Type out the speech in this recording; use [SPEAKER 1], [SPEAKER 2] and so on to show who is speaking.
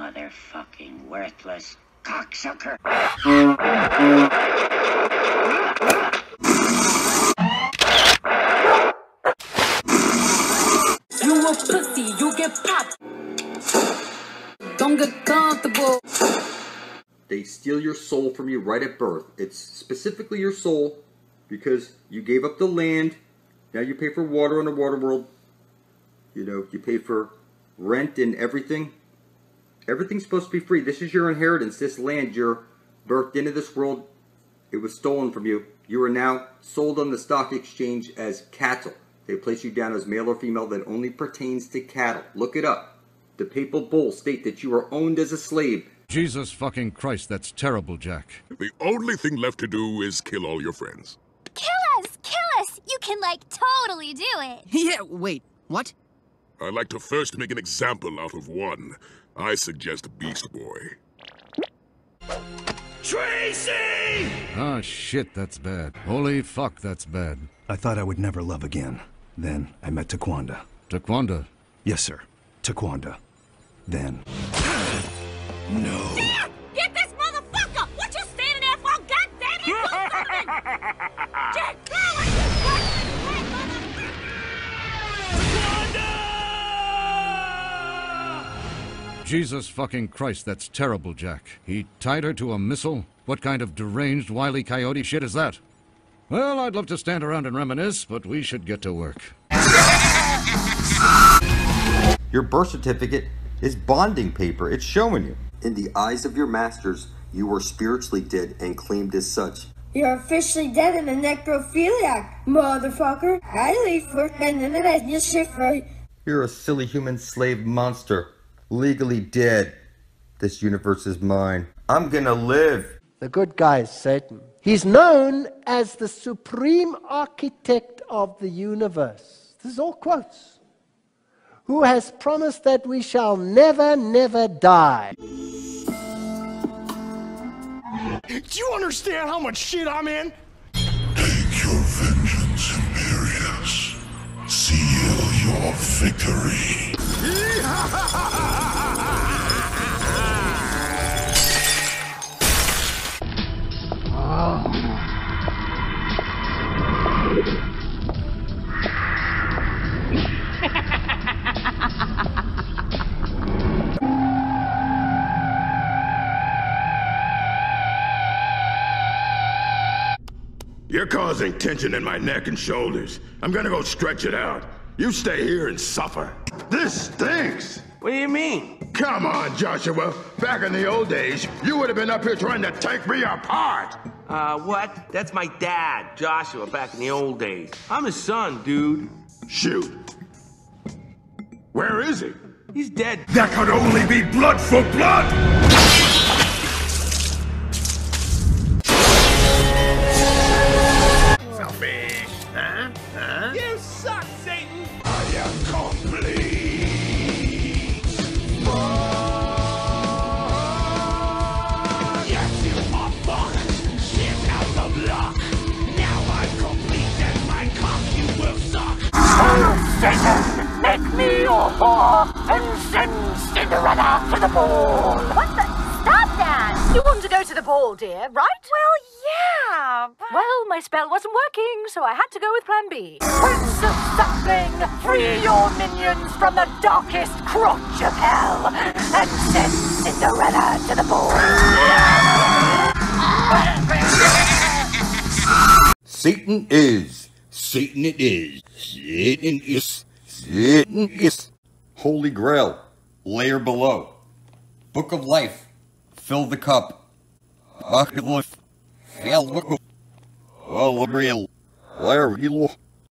[SPEAKER 1] motherfucking worthless cocksucker.
[SPEAKER 2] You a pussy, you get popped. Don't get comfortable.
[SPEAKER 3] They steal your soul from you right at birth. It's specifically your soul because you gave up the land. Now you pay for water in the water world. You know, you pay for rent and everything. Everything's supposed to be free. This is your inheritance. This land, you're birthed into this world. It was stolen from you. You are now sold on the stock exchange as cattle. They place you down as male or female. That only pertains to cattle. Look it up. The papal bulls state that you are owned as a slave.
[SPEAKER 4] Jesus fucking Christ, that's terrible, Jack.
[SPEAKER 5] The only thing left to do is kill all your friends.
[SPEAKER 6] Kill us! Kill us! You can, like, totally do it.
[SPEAKER 7] Yeah, wait, what?
[SPEAKER 5] I'd like to first make an example out of one. I suggest Beast Boy.
[SPEAKER 8] Tracy!
[SPEAKER 4] Ah, shit, that's bad. Holy fuck, that's bad.
[SPEAKER 8] I thought I would never love again. Then I met Taquanda.
[SPEAKER 4] Taquanda?
[SPEAKER 8] Yes, sir. Taquanda. Then... No.
[SPEAKER 6] Dad! Get this motherfucker! What you standing there for? Goddamn it! Do something! Jack, throw it!
[SPEAKER 4] Jesus fucking Christ, that's terrible, Jack. He tied her to a missile? What kind of deranged, wily coyote shit is that? Well, I'd love to stand around and reminisce, but we should get to work.
[SPEAKER 3] Your birth certificate is bonding paper. It's showing you. In the eyes of your masters, you were spiritually dead and claimed as such.
[SPEAKER 9] You're officially dead and a necrophiliac, motherfucker. I leave for and then I just shit for.
[SPEAKER 3] You're a silly human slave monster. Legally dead. This universe is mine. I'm gonna live.
[SPEAKER 10] The good guy is Satan. He's known as the supreme architect of the universe. This is all quotes. Who has promised that we shall never, never die.
[SPEAKER 8] Do you understand how much shit I'm in?
[SPEAKER 5] Take your vengeance, Imperius. Seal your victory. You're causing tension in my neck and shoulders. I'm gonna go stretch it out. You stay here and suffer. This stinks!
[SPEAKER 11] What do you mean?
[SPEAKER 5] Come on, Joshua. Back in the old days, you would have been up here trying to take me apart.
[SPEAKER 11] What? That's my dad, Joshua, back in the old days. I'm his son, dude.
[SPEAKER 5] Shoot. Where is he?
[SPEAKER 11] He's dead.
[SPEAKER 5] That could only be blood for blood!
[SPEAKER 8] Selfish. Huh?
[SPEAKER 11] You suck, Satan!
[SPEAKER 5] I am complete.
[SPEAKER 8] Yes, you are fucked. Shit out the block. Now I'm complete and my cock you will suck.
[SPEAKER 1] Oh, Satan, make me your whore and send Cinderella to the ball.
[SPEAKER 6] What the? Stop that!
[SPEAKER 12] You want to go to the ball, dear, right?
[SPEAKER 6] Well, yeah, but...
[SPEAKER 12] Well, my spell wasn't working, so I had to go with plan B. Prince of Suckling, free your minions from the darkest crotch of hell and send Cinderella to the ball.
[SPEAKER 3] Satan is. Satan it is. Satan is. Satan is. Holy Grail. Layer below. Book of Life. Fill the cup. Fill the cup. All real. Where you